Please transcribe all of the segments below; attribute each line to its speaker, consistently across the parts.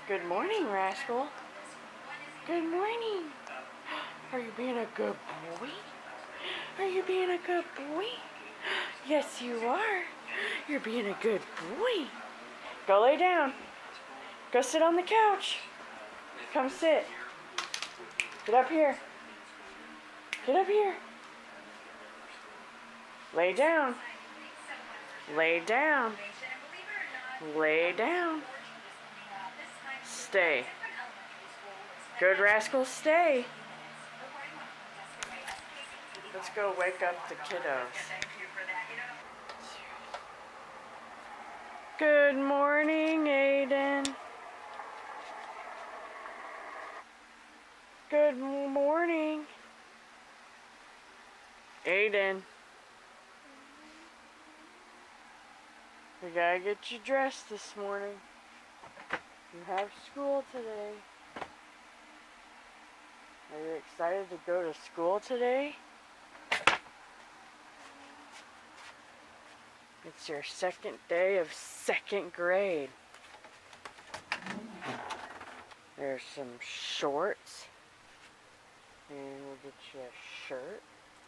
Speaker 1: Good morning, Rascal. Good morning. Are you being a good boy? Are you being a good boy? Yes, you are. You're being a good boy. Go lay down. Go sit on the couch. Come sit. Get up here. Get up here. Lay down. Lay down. Lay down. Stay. Good Rascal, stay. Let's go wake up the kiddos. Good morning, Aiden. Good morning. Aiden. We gotta get you dressed this morning. You have school today. Are you excited to go to school today? It's your second day of second grade. There's some shorts. And we'll get you a shirt.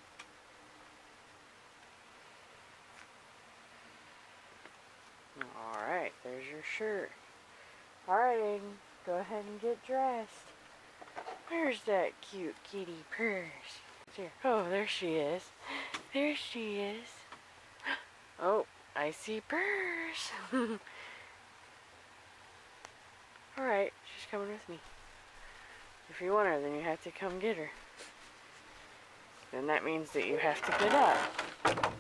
Speaker 1: Alright, there's your shirt. Alright, Aiden, go ahead and get dressed. Where's that cute kitty purse? Oh, there she is. There she is. Oh, I see purse. Alright, she's coming with me. If you want her, then you have to come get her. Then that means that you have to get up.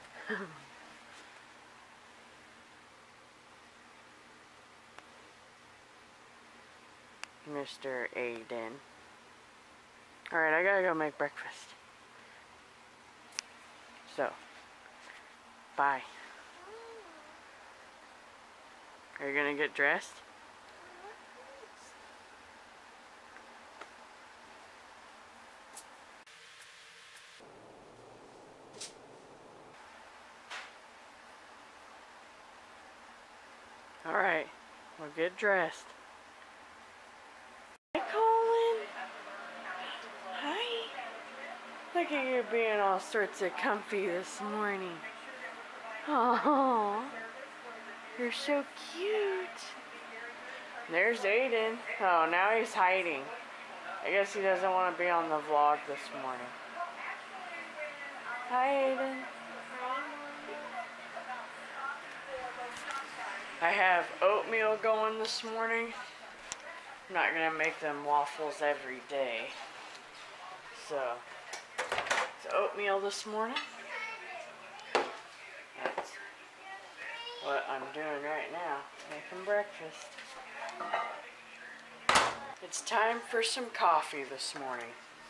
Speaker 1: Mr. Aiden. Alright, I gotta go make breakfast. So, bye. Are you gonna get dressed? Alright, well, get dressed. Hi, Colin. Hi. Look at you being all sorts of comfy this morning. Oh, you're so cute. There's Aiden. Oh, now he's hiding. I guess he doesn't want to be on the vlog this morning. Hi, Aiden. I have oatmeal going this morning. I'm not going to make them waffles every day. So, it's oatmeal this morning. That's what I'm doing right now, making breakfast. It's time for some coffee this morning.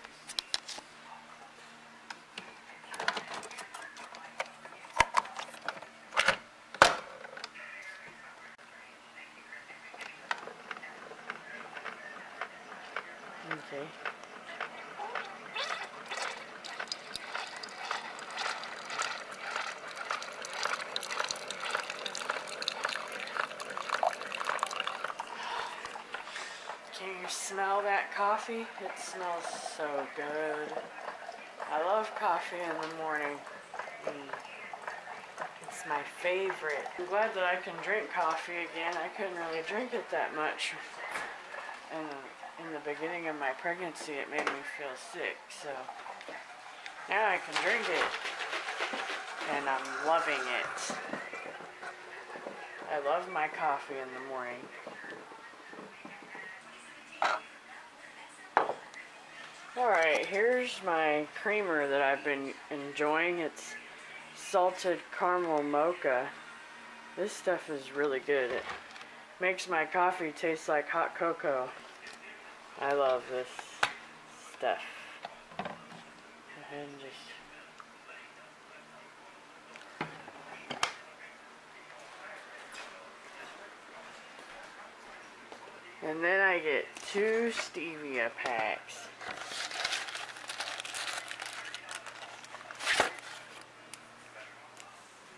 Speaker 1: Okay. Can you smell that coffee? It smells so good. I love coffee in the morning. It's my favorite. I'm glad that I can drink coffee again. I couldn't really drink it that much. In the beginning of my pregnancy, it made me feel sick, so now I can drink it, and I'm loving it. I love my coffee in the morning. Alright, here's my creamer that I've been enjoying. It's salted caramel mocha. This stuff is really good. It makes my coffee taste like hot cocoa. I love this stuff. Go ahead and just... And then I get 2 stevia packs.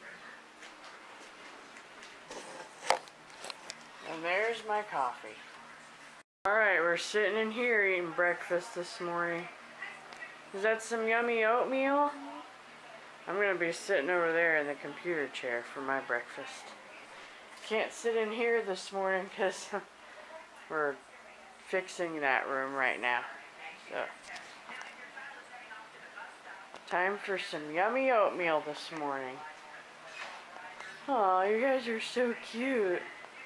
Speaker 1: And there's my coffee. Alright, we're sitting in here eating breakfast this morning. Is that some yummy oatmeal? I'm going to be sitting over there in the computer chair for my breakfast. Can't sit in here this morning because we're fixing that room right now. So, time for some yummy oatmeal this morning. Aw, you guys are so cute.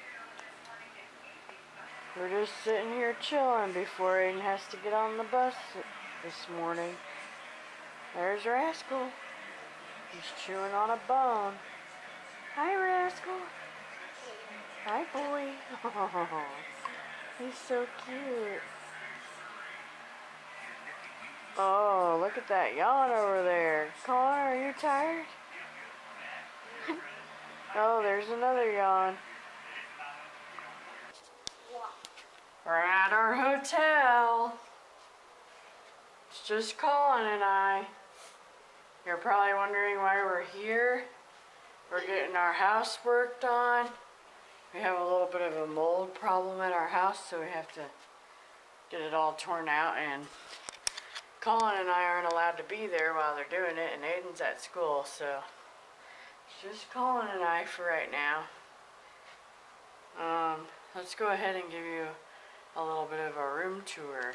Speaker 1: We're just sitting here chilling before Aiden has to get on the bus this morning. There's Rascal. He's chewing on a bone. Hi, Rascal. Hi, boy. Oh, he's so cute. Oh, look at that yawn over there. Connor, are you tired? Oh, there's another yawn. We're at our hotel. It's just Colin and I. You're probably wondering why we're here. We're getting our house worked on. We have a little bit of a mold problem at our house, so we have to get it all torn out, and Colin and I aren't allowed to be there while they're doing it, and Aiden's at school, so it's just Colin and I for right now. Let's go ahead and give you a little bit of a room tour.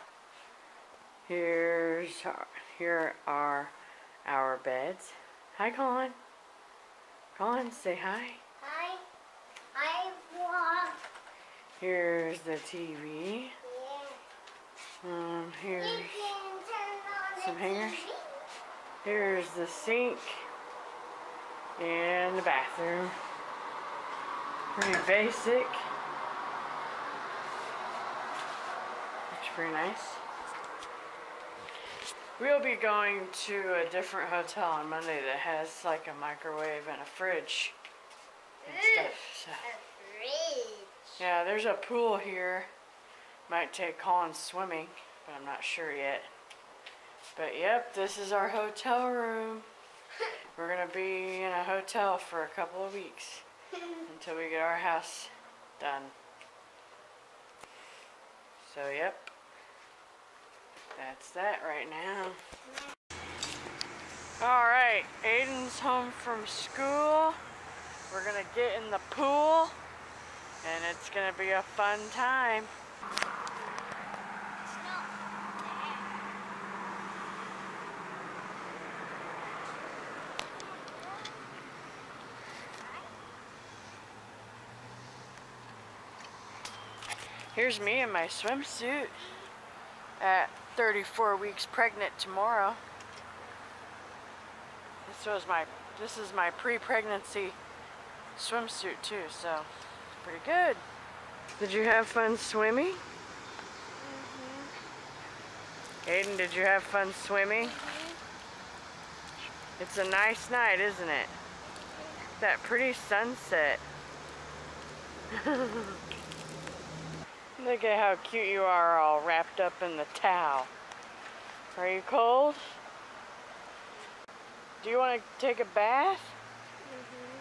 Speaker 1: Here are our beds. Hi, Colin. Colin, say hi.
Speaker 2: Hi. I walk.
Speaker 1: Here's the TV.
Speaker 2: Yeah.
Speaker 1: Here's
Speaker 2: You can turn on
Speaker 1: some
Speaker 2: the
Speaker 1: hangers.
Speaker 2: TV.
Speaker 1: Here's the sink and the bathroom. Pretty basic. Looks pretty nice. We'll be going to a different hotel on Monday that has like a microwave and a fridge and stuff. So.
Speaker 2: A fridge.
Speaker 1: Yeah, there's a pool here. Might take Colin swimming, but I'm not sure yet. But yep, this is our hotel room. We're gonna be in a hotel for a couple of weeks until we get our house done. So yep, that's that right now. Alright, Aiden's home from school. We're gonna get in the pool and it's gonna be a fun time. Here's me in my swimsuit at 34 weeks pregnant tomorrow. This is my pre-pregnancy swimsuit too, so it's pretty good. Did you have fun swimming? Aiden, did you have fun swimming? It's a nice night, isn't it? That pretty sunset. Look at how cute you are, all wrapped up in the towel. Are you cold? Do you want to take a bath?